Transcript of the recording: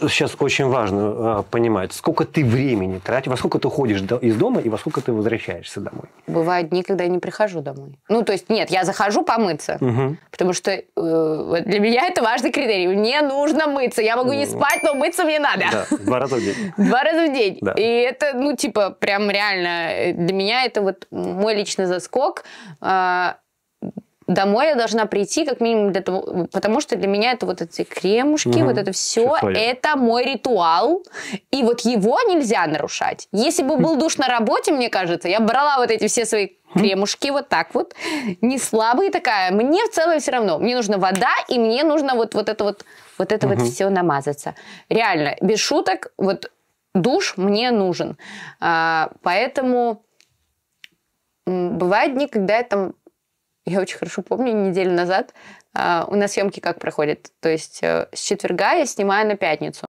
сейчас очень важно понимать, сколько ты времени тратишь, во сколько ты ходишь из дома и во сколько ты возвращаешься домой. Бывают дни, когда я не прихожу домой. Ну, то есть, нет, я захожу помыться, потому что для меня это важный критерий. Мне нужно мыться. Я могу не спать, но мыться мне надо. Да, 2 раза в день. 2 раза в день. Да. И это, ну, типа, прям реально, для меня это вот мой личный заскок. Домой я должна прийти как минимум для того, потому что для меня это вот эти кремушки, вот это все, это мой ритуал, и вот его нельзя нарушать. Если бы был душ на работе, мне кажется, я брала вот эти все свои кремушки вот так вот, не слабые такая, мне в целом все равно, мне нужна вода, и мне нужно вот это вот все намазаться. Реально, без шуток, вот душ мне нужен. Поэтому бывают дни, когда я там... Я очень хорошо помню, неделю назад у нас съемки как проходят. То есть с четверга я снимаю на пятницу.